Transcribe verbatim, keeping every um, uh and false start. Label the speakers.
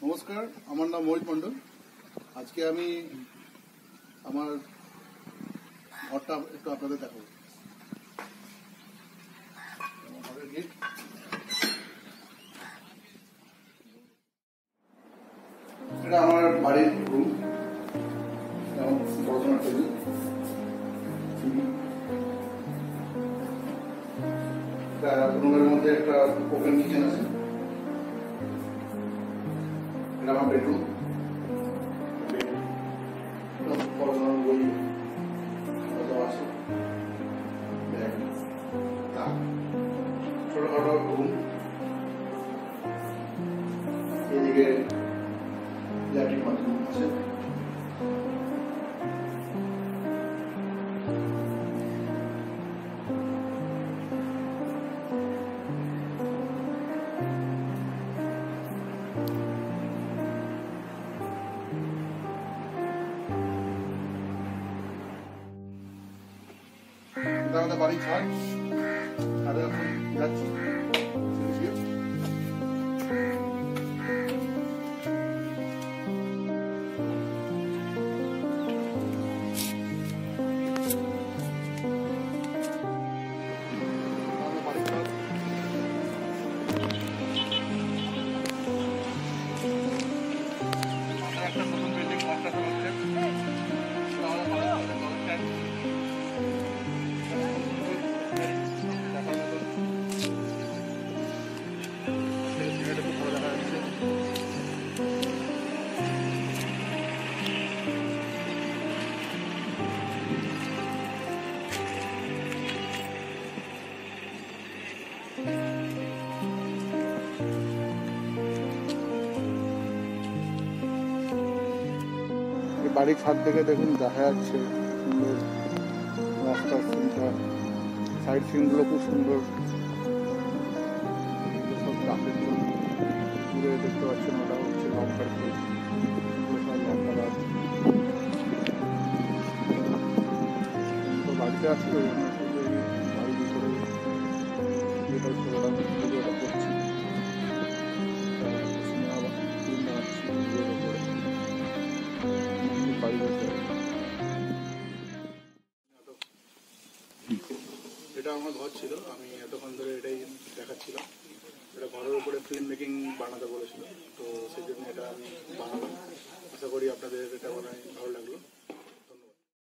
Speaker 1: নমস্কার, আমার নাম মোহিত মণ্ডল। আজকে আমি আমার ঘরটা একটু আপনাদের দেখাবো। এটা আমার বাড়ির রুম, পড়াশোনার টেবিল, রুমের মধ্যে একটা ওপেন কিচেন আছে। এটা আমার বেডরুম, পড়াশোনার বই আছে, ছোটখাটো রুম, এদিকে ল্যাট্রিন বাথরুম আছে। আমাদের বাড়ির ছাদ, ছাদে এখন যাচ্ছি। একটা নতুন বিল্ডিং কনস্ট্রাকশন হচ্ছে। বাড়ির ছাদ থেকে দেখুন দেখা যাচ্ছে সুন্দর রাস্তার সিনটা, সাইড সিনগুলো খুব সুন্দর। সব গাছের জন্য দূরে দেখতে পাচ্ছেন, ওটা হচ্ছে লঙ্কার ফুল, সব লঙ্কা গাছ। তো বাড়িতে আসছি, ওই জন্য শুধু এই বাড়ির ভিতরে যেটা ওটা ভিডিওটা করছি, সিনেমা ফিল্ম বানাচ্ছি ভিডিওর ওপরে। এটা আমার ঘর ছিল, আমি এতক্ষণ ধরে এটাই দেখাচ্ছিলাম। এটা ঘরের উপরে ফিল্ম মেকিং বানাতে বলেছিল, তো সেই জন্য এটা আমি বানালাম। আশা করি আপনাদের এটা মানে ভালো লাগলো।